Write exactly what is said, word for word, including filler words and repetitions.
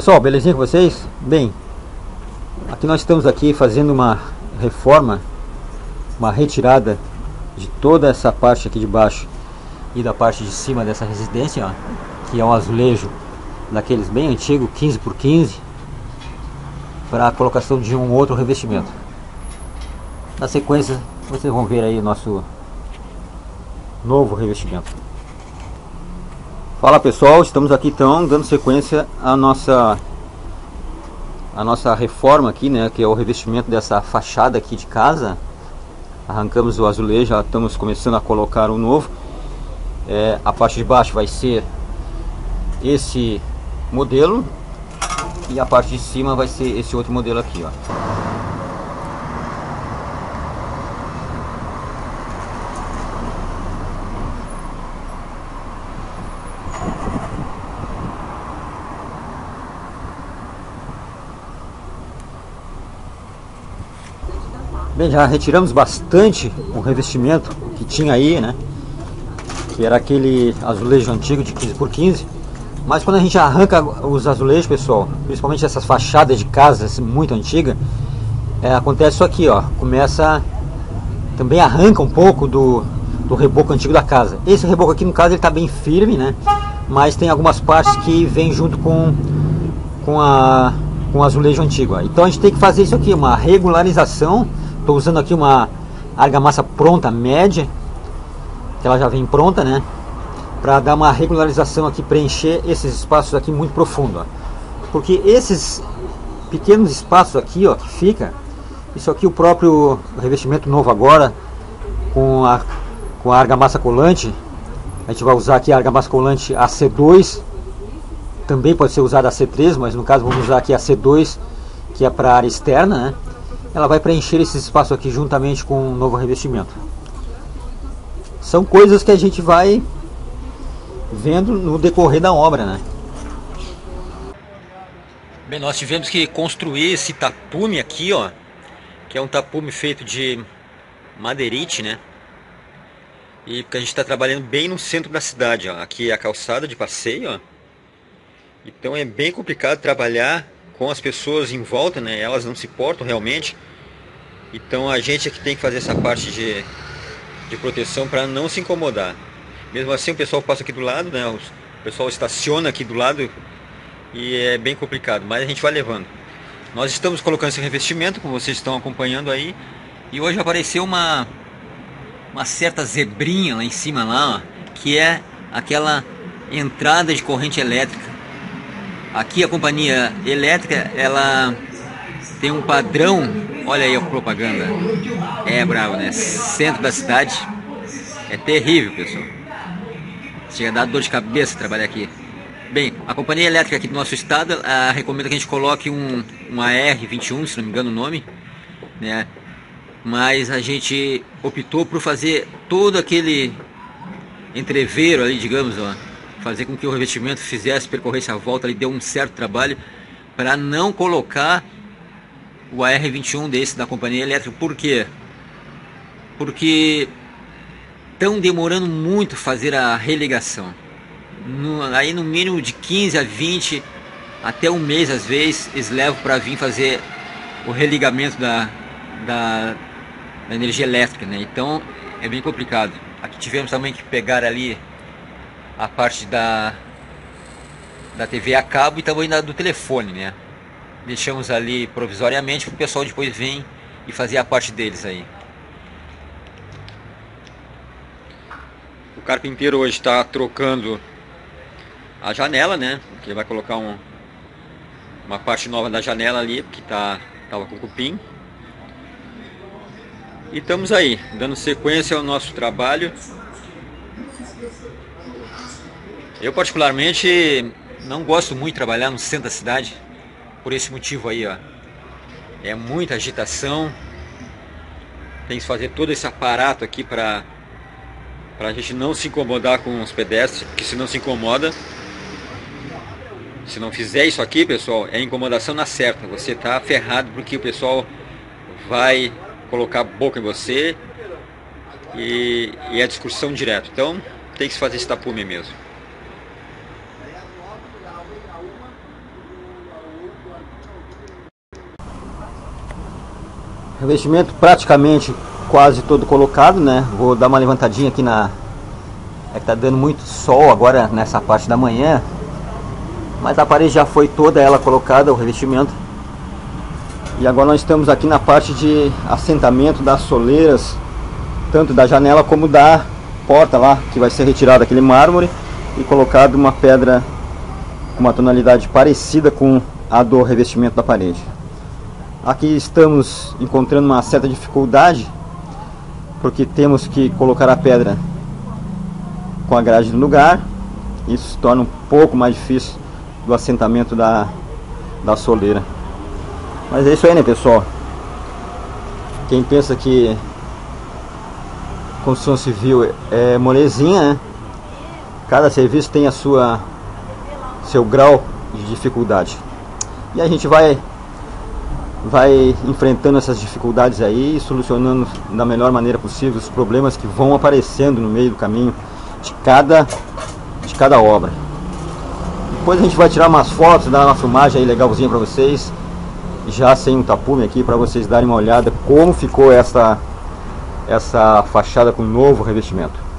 Pessoal, belezinha com vocês? Bem, aqui nós estamos aqui fazendo uma reforma, uma retirada de toda essa parte aqui de baixo e da parte de cima dessa residência, ó, que é um azulejo daqueles bem antigo, quinze por quinze, para a colocação de um outro revestimento. Na sequência vocês vão ver aí o nosso novo revestimento. Fala pessoal, estamos aqui então dando sequência à nossa a nossa reforma aqui, né, que é o revestimento dessa fachada aqui de casa. Arrancamos o azulejo, já estamos começando a colocar o novo. É, a parte de baixo vai ser esse modelo e a parte de cima vai ser esse outro modelo aqui, ó. Bem, já retiramos bastante o revestimento que tinha aí, né? Que era aquele azulejo antigo de quinze por quinze. Mas quando a gente arranca os azulejos, pessoal, principalmente essas fachadas de casas muito antigas, é, acontece isso aqui, ó. Começa, também arranca um pouco do, do reboco antigo da casa. Esse reboco aqui, no caso, ele está bem firme, né? Mas tem algumas partes que vem junto com, com, a, com o azulejo antigo, ó. Então a gente tem que fazer isso aqui, uma regularização. Estou usando aqui uma argamassa pronta média, que ela já vem pronta, né? Para dar uma regularização aqui, preencher esses espaços aqui muito profundo, ó. Porque esses pequenos espaços aqui, ó, que fica, isso aqui o próprio revestimento novo agora, com a, com a argamassa colante, a gente vai usar aqui a argamassa colante A C dois, também pode ser usada a C três, mas no caso vamos usar aqui a C dois, que é para a área externa, né? Ela vai preencher esse espaço aqui juntamente com o novo revestimento. São coisas que a gente vai vendo no decorrer da obra, né? Bem, nós tivemos que construir esse tapume aqui, ó, que é um tapume feito de madeirite, né? E porque a gente está trabalhando bem no centro da cidade, ó. Aqui é a calçada de passeio, ó. Então é bem complicado trabalhar com as pessoas em volta, né? Elas não se portam realmente. Então a gente é que tem que fazer essa parte de, de proteção para não se incomodar. Mesmo assim o pessoal passa aqui do lado, né? O pessoal estaciona aqui do lado e é bem complicado, mas a gente vai levando. Nós estamos colocando esse revestimento, como vocês estão acompanhando aí, e hoje apareceu uma uma certa zebrinha lá em cima lá, ó, que é aquela entrada de corrente elétrica. Aqui a companhia elétrica, ela tem um padrão, olha aí a propaganda, é bravo, né? Centro da cidade, é terrível, pessoal. Chega a dar dor de cabeça trabalhar aqui. Bem, a companhia elétrica aqui do nosso estado, a, recomenda que a gente coloque um, um A R vinte e um, se não me engano o nome, né? Mas a gente optou por fazer todo aquele entreveiro ali, digamos, ó, fazer com que o revestimento fizesse, percorresse a volta ali, deu um certo trabalho para não colocar o A R vinte e um desse da companhia elétrica. Por quê? Porque estão demorando muito fazer a religação. No, aí no mínimo de quinze a vinte, até um mês às vezes, eles levam para vir fazer o religamento da, da, da energia elétrica, né? Então é bem complicado. Aqui tivemos também que pegar ali a parte da, da T V a cabo e também da, do telefone, né? Deixamos ali provisoriamente para o pessoal depois vir e fazer a parte deles aí. O carpinteiro hoje está trocando a janela, né? Ele vai colocar um, uma parte nova da janela ali, porque tá, tava com cupim. E estamos aí, dando sequência ao nosso trabalho. Eu particularmente não gosto muito de trabalhar no centro da cidade, por esse motivo aí, ó. É muita agitação. Tem que fazer todo esse aparato aqui para para a gente não se incomodar com os pedestres, porque se não se incomoda, se não fizer isso aqui, pessoal, é incomodação na certa. Você tá ferrado porque o pessoal vai colocar a boca em você e, e é discussão direto. Então tem que se fazer esse tapume mesmo. Revestimento praticamente quase todo colocado, né? Vou dar uma levantadinha aqui na... É que tá dando muito sol agora nessa parte da manhã. Mas a parede já foi toda ela colocada, o revestimento. E agora nós estamos aqui na parte de assentamento das soleiras, tanto da janela como da porta lá, que vai ser retirado aquele mármore e colocado uma pedra com uma tonalidade parecida com a do revestimento da parede. Aqui estamos encontrando uma certa dificuldade, porque temos que colocar a pedra com a grade no lugar. Isso se torna um pouco mais difícil do assentamento da, da soleira. Mas é isso aí, né, pessoal? Quem pensa que construção civil é molezinha, né? Cada serviço tem a sua seu grau de dificuldade. E a gente vai vai enfrentando essas dificuldades aí, solucionando da melhor maneira possível os problemas que vão aparecendo no meio do caminho de cada de cada obra. Depois a gente vai tirar umas fotos, dar uma filmagem aí legalzinha para vocês, já sem um tapume aqui, para vocês darem uma olhada como ficou essa essa fachada com novo revestimento.